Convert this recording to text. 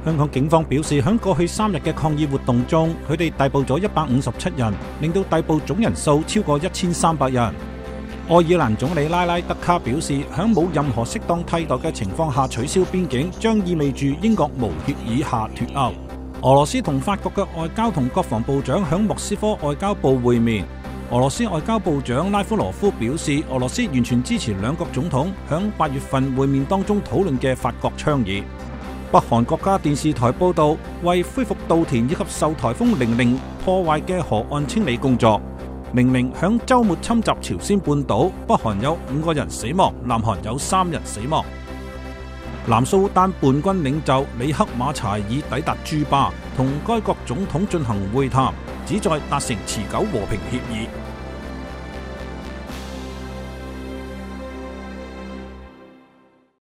香港警方表示，喺過去3日嘅抗議活動中，佢哋逮捕咗157人，令到逮捕總人數超過1300人。愛爾蘭總理拉拉德卡表示，喺冇任何適當替代嘅情況下取消邊境，將意味住英國無協議下脫歐。俄羅斯同法國嘅外交同國防部長喺莫斯科外交部會面。俄羅斯外交部長拉夫羅夫表示，俄羅斯完全支持兩國總統喺8月份會面當中討論嘅法國倡議。北韓國家電視台報道，為恢復稻田以及受颱風寧寧破壞嘅河岸清理工作。寧寧響週末侵襲朝鮮半島，北韓有5個人死亡，南韓有3人死亡。南蘇丹叛軍領袖里克馬查爾抵達朱巴，同該國總統進行會談，旨在達成持久和平協議。